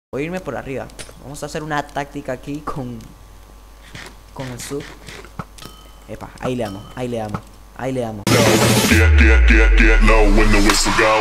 Voy a irme por arriba. Vamos a hacer una táctica aquí con el sub. Epa, ahí le damos, ahí le damos, ahí le damos. Get low when the whistle go.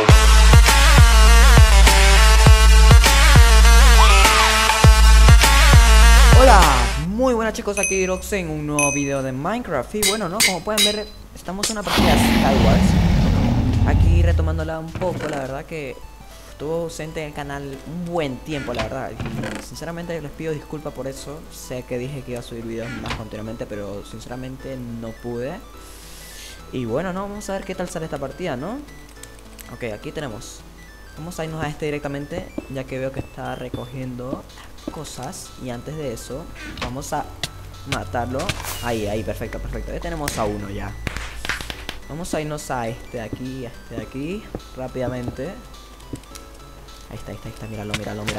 Hola, muy buenas chicos, aquí Rox en un nuevo video de Minecraft. Y bueno, ¿no? Como pueden ver, estamos en una partida de Skywars. Aquí retomándola un poco, la verdad que estuvo ausente en el canal un buen tiempo, la verdad. Y sinceramente les pido disculpas por eso. Sé que dije que iba a subir videos más continuamente, pero sinceramente no pude. Y bueno, no, vamos a ver qué tal sale esta partida, ¿no? Ok, aquí tenemos. Vamos a irnos a este directamente, ya que veo que está recogiendo cosas. Y antes de eso, vamos a matarlo. Ahí, perfecto, perfecto. Ya tenemos a uno ya. Vamos a irnos a este de aquí, a este de aquí, rápidamente. Ahí está, míralo.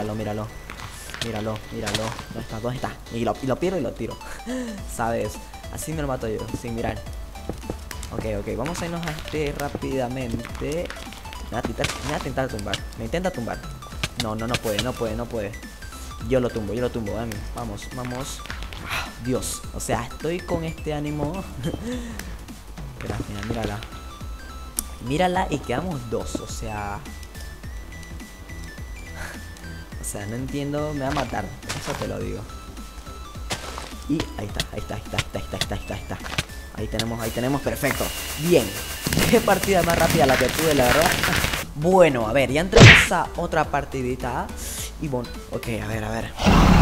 ¿Dónde está? Y lo pierdo y lo tiro. ¿Sabes? Así me lo mato yo, sin mirar. Ok, vamos a irnos a este rápidamente. Me va a intentar tumbar. Me intenta tumbar. No puede. Yo lo tumbo, vamos. Ah, Dios, o sea, estoy con este ánimo. Mírala. Mírala y quedamos dos, o sea, no entiendo, me va a matar, eso te lo digo. Y ahí está. Ahí tenemos, perfecto. Bien, qué partida más rápida la que tuve, la verdad. Bueno, a ver, ya entramos a otra partidita. Y bueno, ok, a ver.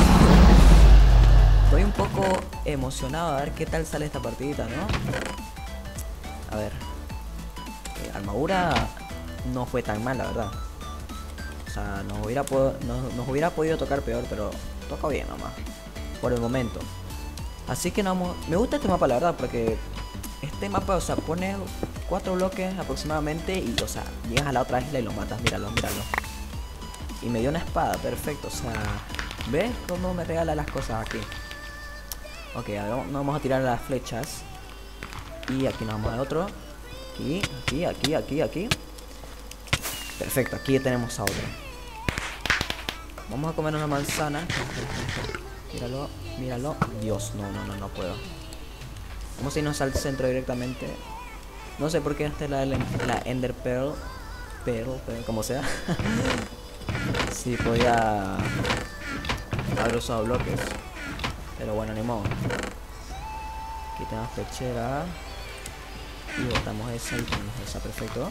Estoy un poco emocionado a ver qué tal sale esta partidita, ¿no? A ver, armadura no fue tan mal, la verdad. O sea, nos hubiera podido tocar peor, pero toca bien nomás, por el momento. Así que no vamos. Me gusta este mapa, la verdad, porque este mapa, o sea, pone 4 bloques aproximadamente y, o sea, llegas a la otra isla y lo matas. Míralo. Y me dio una espada, perfecto. O sea, ¿ves cómo me regala las cosas aquí? Ok, a ver, nos vamos a tirar las flechas. Y aquí nos vamos al otro. Aquí. Perfecto, aquí tenemos a otro. Vamos a comer una manzana. Míralo. Dios, no puedo. Vamos a irnos al centro directamente. No sé por qué esta es la Ender Pearl, como sea. Sí, podía haber usado bloques, pero bueno, ni modo. Aquí tenemos flechera. Y botamos esa y tenemos esa, perfecto.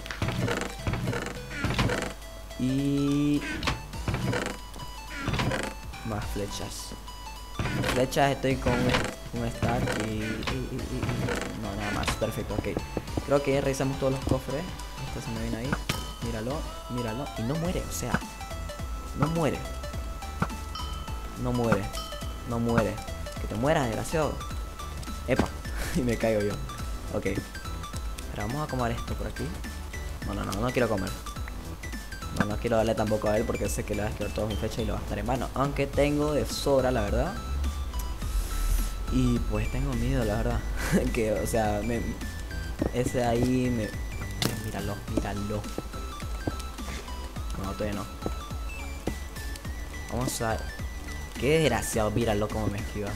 Y más flechas. Estoy con un stack y no, nada más, perfecto, ok. Creo que ya revisamos todos los cofres. Este se me viene ahí. Míralo. Y no muere, o sea, no muere. Que te mueras, desgraciado. Epa, y me caigo yo. Ok. Pero vamos a comer esto por aquí. No quiero comer. No quiero darle tampoco a él porque sé que le va a esquivar todas mis flechas y lo va a estar en vano. Aunque tengo de sobra, la verdad. Y pues tengo miedo, la verdad. Que, o sea, ese ahí me... Míralo. No, todavía no. Vamos a... Qué desgraciado, míralo como me esquiva.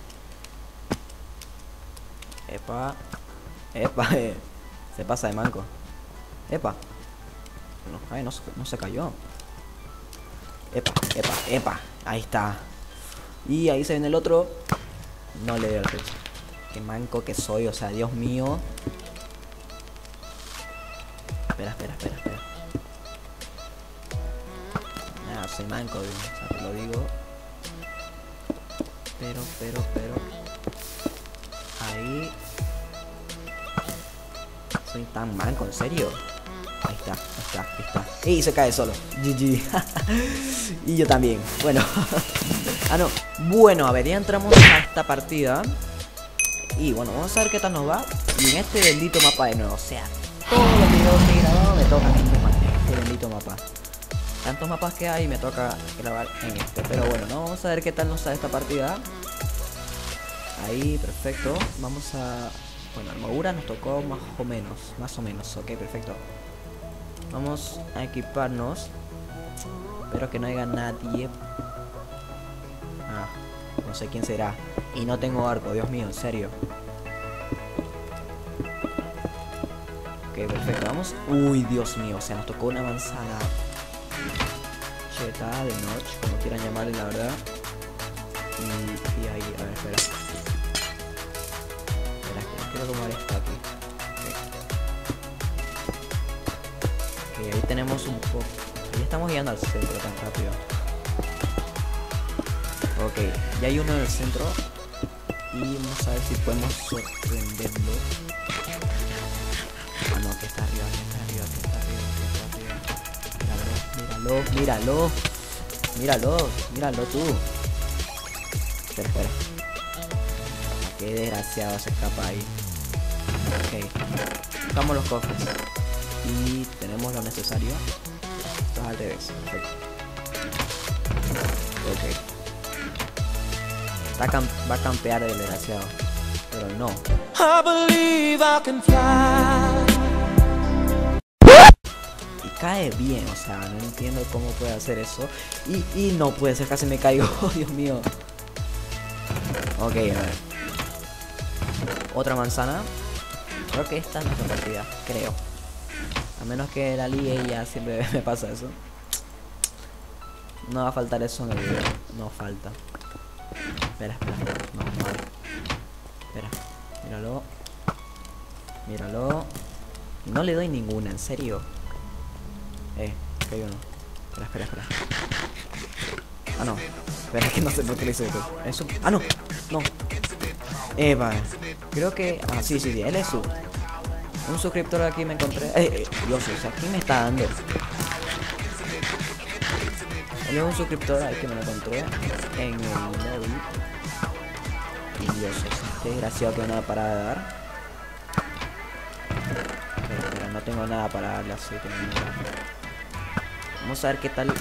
Epa, se pasa de manco. Epa. No se cayó. Epa. Ahí está. Y ahí se viene el otro. No le dio la flecha. Qué manco que soy, o sea, Dios mío. Espera. Nada, soy manco, o sea, te lo digo. Pero. Ahí. Soy tan manco, ¿en serio? Ahí está. Y se cae solo. GG. Y yo también. Bueno. No. Bueno, a ver, ya entramos a esta partida. Y bueno, vamos a ver qué tal nos va. Y en este bendito mapa de nuevo. O sea, todos los videos que he grabado me tocan en este bendito mapa. Tantos mapas que hay, me toca grabar en este. Pero bueno, ¿no? Vamos a ver qué tal nos sale esta partida. Ahí, perfecto. Vamos a... Bueno, armadura nos tocó más o menos. Ok, perfecto. Vamos a equiparnos. Espero que no haya nadie sé quién será. Y no tengo arco, Dios mío, en serio. Ok, perfecto, vamos. Uy, Dios mío, o sea, nos tocó una manzana cheta de noche, como quieran llamarle, la verdad. Y ahí, a ver, espera. Espera, quiero tomar esto aquí. Ok, ahí tenemos un poco. Ya estamos llegando al centro tan rápido. Ok, ya hay uno en el centro. Y vamos a ver si podemos sorprenderlo. Ah, no, que está arriba, que está arriba, que está arriba, que está arriba. Míralo, míralo, míralo tú. Espera, espera. Qué desgraciado se escapa ahí. Ok, buscamos los cofres. Y tenemos lo necesario. Esto es al revés, perfecto. Ok. Va a campear el desgraciado. Pero no. I believe I can fly. Y cae bien, o sea, no entiendo cómo puede hacer eso. Y no puede ser, casi me caigo. Oh, Dios mío. Ok, a ver. Otra manzana. Creo que esta es nuestra partida, creo. A menos que la ligue y ya siempre me pasa eso. No va a faltar eso en el video. No falta. Espera, espera. No, no. Espera. Míralo. Míralo. No le doy ninguna, en serio. Que hay uno. Espera, espera, espera. Ah, no. Espera, que no sé por qué le hice esto. Eso. Ah, no. No. Vale. Creo que. Ah, sí, sí, sí. Él es un suscriptor aquí me encontré. Dios, o sea, ¿quién me está dando? Él es un suscriptor ahí que me lo encontré en el lobby. Y Dios, este desgraciado que no va a parar de dar. Pero no tengo nada para darle así que no. Vamos a ver qué tal. A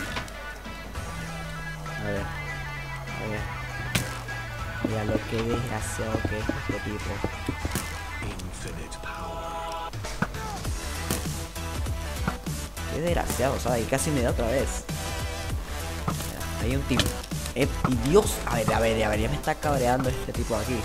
ver. A ver. Mira lo que desgraciado que es este tipo. Qué desgraciado, ¿sabes? Y casi me da otra vez. Hay un tipo. Y Dios, a ver, ya me está cabreando este tipo aquí.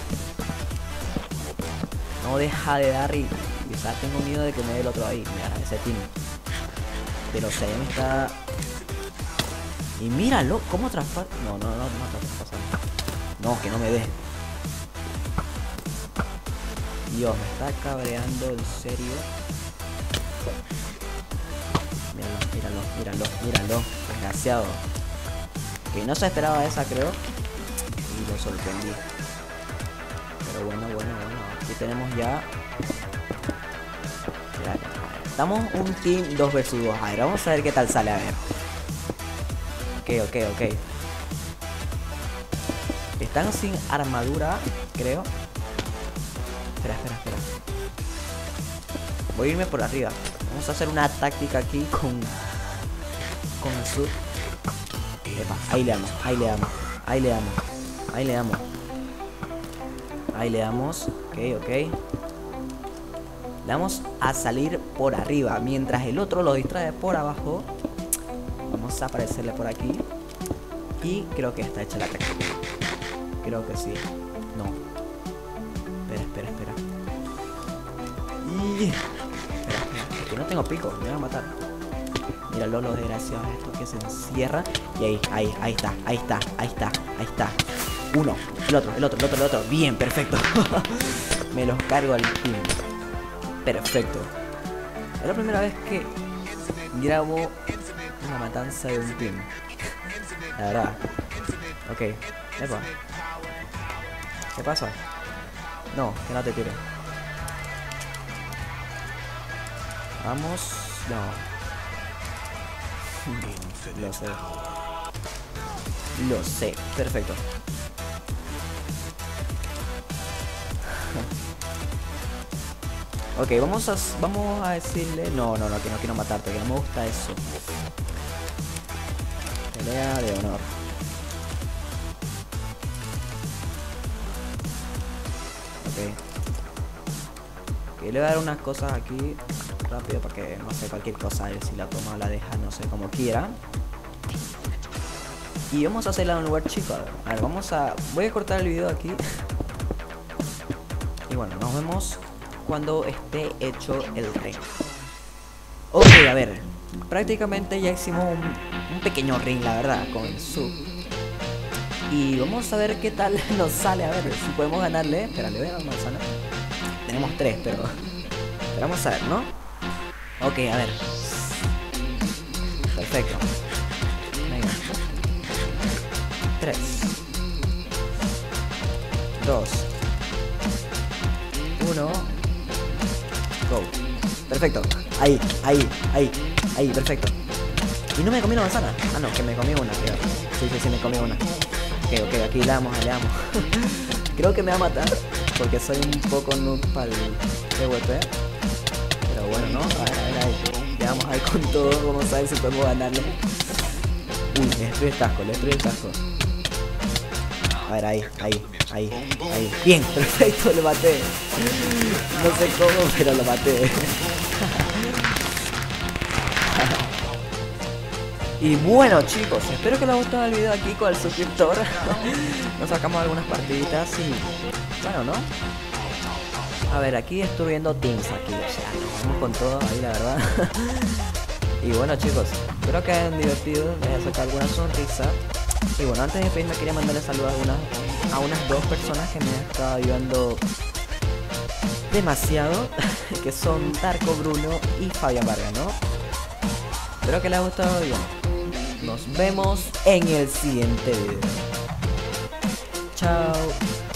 No deja de dar y o sea, tengo miedo de que me dé el otro ahí. Mira, ese team. Pero o sea, ya me está. Y míralo, ¿cómo traspasa? No está traspasando. No, que no me dé. Dios, me está cabreando, en serio. Míralo. Desgraciado. Que no se esperaba esa, creo. Y lo sorprendí. Pero bueno. Aquí tenemos ya. Estamos un team 2 versus 2. A ver, vamos a ver qué tal sale, a ver. Ok. Están sin armadura, creo. Espera. Voy a irme por arriba. Vamos a hacer una táctica aquí con el sur. Epa, ahí le damos. Ok. Le vamos a salir por arriba. Mientras el otro lo distrae por abajo. Vamos a aparecerle por aquí. Y creo que está hecha la táctica. Creo que sí. No. Espera. Espera. Que no tengo pico. Me van a matar. Míralo, los desgraciados estos que se encierran. Y ahí está. Uno. El otro. Bien, perfecto. Me los cargo al team. Perfecto. Es la primera vez que grabo una matanza de un team. La verdad. Ok. Epa. ¿Qué pasa? No, que no te tire. Vamos. No. Lo sé. Perfecto. Ok, vamos a decirle. No, que no quiero matarte, que no me gusta eso. Pelea de honor. Ok. Le voy a dar unas cosas aquí rápido para que no sé, cualquier cosa, si la toma o la deja, no sé, como quiera. Y vamos a hacerla en un lugar chico. A ver, voy a cortar el video aquí. Y bueno, nos vemos cuando esté hecho el ring. Ok, a ver. Prácticamente ya hicimos un pequeño ring, la verdad, con el sub. Y vamos a ver qué tal nos sale. A ver si podemos ganarle. Espera, le voy a dar manzana. Tenemos 3, pero vamos a ver, ¿no? Ok, a ver. Perfecto. Venga. 3 2 1 Go. Perfecto. Ahí, perfecto. Y no me comí una manzana. Ah, no, que me comí una, creo. Sí, me comí una. Ok, aquí le damos. Creo que me va a matar, porque soy un poco noob para el PvP. Pero bueno, ¿no? A ver ahí. Le damos ahí con todo. Vamos a ver si podemos ganarle. Uy, le destruí el casco. A ver, ahí. Bien, perfecto, lo maté. No sé cómo, pero lo maté. Y bueno, chicos, espero que les haya gustado el video aquí con el suscriptor. Nos sacamos algunas partiditas y bueno, ¿no? A ver, aquí estoy viendo teams aquí, o sea, nos vamos con todo ahí, la verdad. Y bueno, chicos, espero que hayan divertido, les haya sacado alguna sonrisa. Y bueno, antes de despedirme quería mandarle saludos a unas 2 personas que me han estado ayudando demasiado, que son Tarco Bruno y Fabián Vargas, ¿no? Espero que les haya gustado bien. Nos vemos en el siguiente video. Chao.